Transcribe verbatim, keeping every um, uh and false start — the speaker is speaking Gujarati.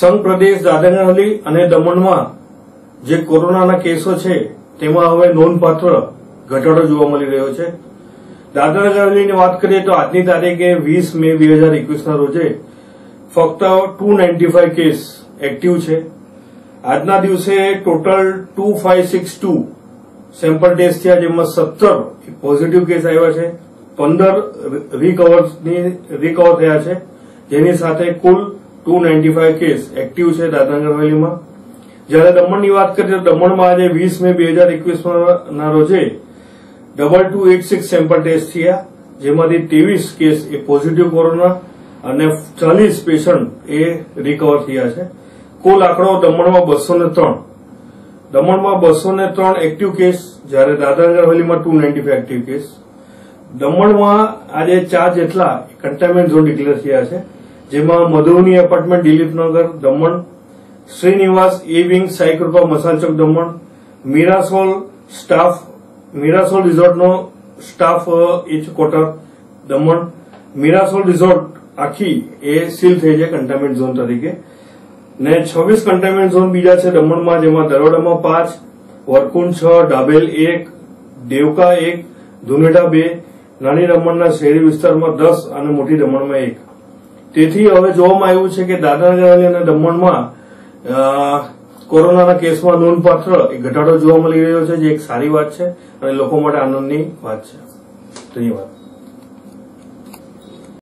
સંઘ પ્રદેશ દાદરા નગર હવેલી અને દમણમાં જે કોરોનાના કેસો છે તેમાં હવે નોંધપાત્ર ઘટાડો જોવા મળી રહ્યો છે. દાદરા નગર હવેલીની વાત કરીએ તો આજની તારીખે વીસ મે બે હજાર એકવીસના રોજે ફક્ત two ninety five case active છે. આજના દિવસે total two five six two sample test થયા, જેમાં સત્તર પોઝિટિવ કેસ આવ્યા છે, પંદર રિકવરની રિકવર થયા છે, જેની સાથે કુલ two ninety five case active છે દાદરા નગર હવેલીમાં. જયારે દમણની વાત કરીએ તો દમણમાં આજે વીસ મે બે હજાર એકવીસના રોજે double two eight six sample test થયા, જેમાંથી ત્રેવીસ કેસ એ પોઝિટિવ કોરોના અને ચાલીસ પેશન્ટ એ રિકવર થયા છે. કુલ આંકડો દમણમાં બસો ને ત્રણ દમણમાં બસો ને ત્રણ એક્ટિવ કેસ, જયારે દાદરા નગર હવેલીમાં two ninety five active case. દમણમાં આજે ચાર જેટલા કન્ટેનમેન્ટ ઝોન ડિક્લેર થયા છે, જેમાં Madhuvani apartment Dilipnagar Daman, Shrinivas A wing Saikripa Masal Chowk Daman, Mirasol staff Mirasol રિઝોર્ટનો staff H quarter Daman. Mirasol resort આખી એ સીલ થઈ છે કન્ટેનમેન્ટ ઝોન તરીકે. ને છવ્વીસ કન્ટેનમેન્ટ ઝોન બીજા છે દમણમાં, જેમાં દરોડામાં પાંચ, વરકુંડ છ, ડાબેલ એક, દેવકા એક, ધુનેડા બે, નાની દમણના શહેરી વિસ્તારમાં દસ અને મોટી દમણમાં એક. તેથી હવે જોવામાં આવ્યું છે કે દાદરા નગર હવેલી અને દમણમાં કોરોનાના કેસમાં નોંધપાત્ર ઘટાડો જોવા મળી રહ્યો છે, જે એક સારી વાત છે અને લોકો માટે આનંદની વાત છે. ધન્યવાદ.